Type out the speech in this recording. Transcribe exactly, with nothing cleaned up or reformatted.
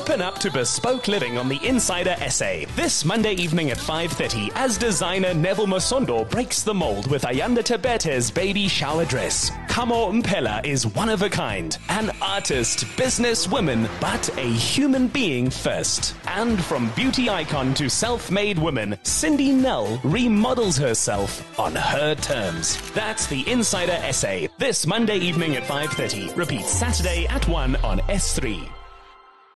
Open up to bespoke living on the Insider Essay this Monday evening at five thirty as designer Neville Masondo breaks the mould with Ayanda Thabethe's baby shower dress. Kamo Mphela is one of a kind, an artist, businesswoman, but a human being first. And from beauty icon to self-made woman, Cindy Nel remodels herself on her terms. That's the Insider Essay this Monday evening at five thirty. Repeat Saturday at one on S three.